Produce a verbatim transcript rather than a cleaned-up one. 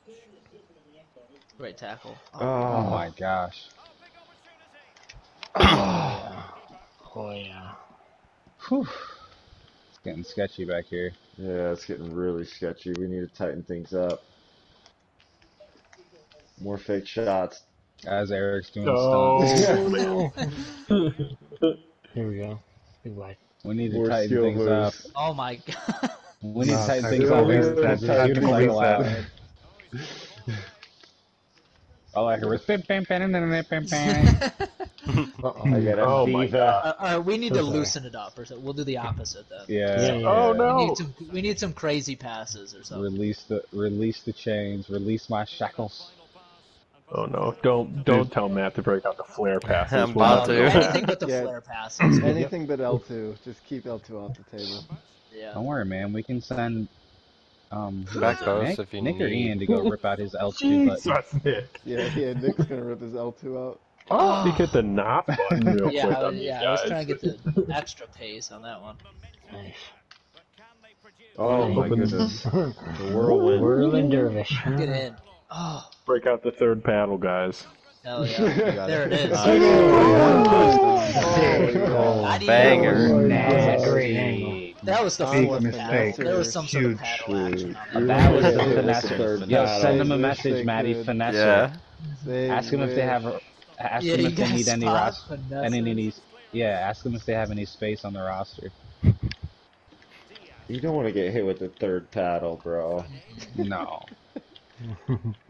Right tackle. Oh, Oh my gosh. oh yeah. Oh yeah. Whew. It's getting sketchy back here. Yeah, it's getting really sketchy. We need to tighten things up. More fake shots. As Eric's doing Oh. stunts. Here we go. Big wide. We need to More tighten skill things up. moves. Oh my god. We need No, to tighten tactical things up. We Eric. need reset. to Just tactical beautiful Tactical out. reset. All I heard was bam, bam, bam, bam, bam, bam, bam. Uh-oh. I got a Oh my Viva. god. Uh, uh, we need So to sorry. loosen it up, or so. We'll do the opposite then. Yeah. Yeah, yeah. Oh We no! need some. We need some crazy passes or something. Release the release the chains. Release my shackles. Oh no! Don't don't tell Matt to break out the flare passes. I'm We're about not No, to. doing that. anything but the Yeah. flare passes. Anything but L two. Just keep L two off the table. Yeah. Don't worry, man. We can send um who Back was it, post Nick, if you Nick or need. Ian to go rip out his L two button. Jesus, Nick. Yeah, yeah. Nick's gonna rip his L two out. Oh, we hit the knot button real Yeah, quick I, on was- these yeah. guys. I was trying to get the extra pace on that one. Nice. Oh my Open- goodness. The whirlwind. Whirling dervish. Get in. Oh, Break out the third paddle, guys. hell yeah. There it is. Nice. Oh, I didn't Banger. even- That's a great angle. That was the Big fourth mistake. paddle. There was some sort of Huge. paddle action on You that. That was really the hit with finesse. the third Yo, paddle. send them a Wish message, they Maddie. could. Finesse. Yeah. They Ask them if they wish. have. Ask Yeah, them you if they guys need any pop roster. finesses. Any, any, yeah, ask them if they have any space on the roster. You don't want to get hit with the third paddle, bro. No.